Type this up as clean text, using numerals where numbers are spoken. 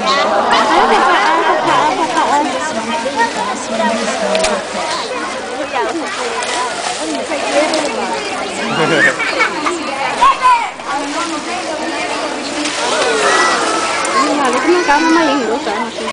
Nhưng mà cái con cá nó mày hình đổ trời